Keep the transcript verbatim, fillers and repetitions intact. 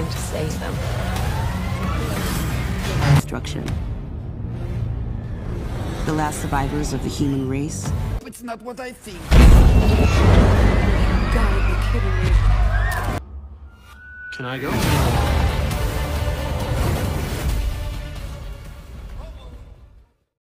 going to save them. Destruction. The last survivors of the human race. It's not what I think. You gotta be kidding me. Can I go?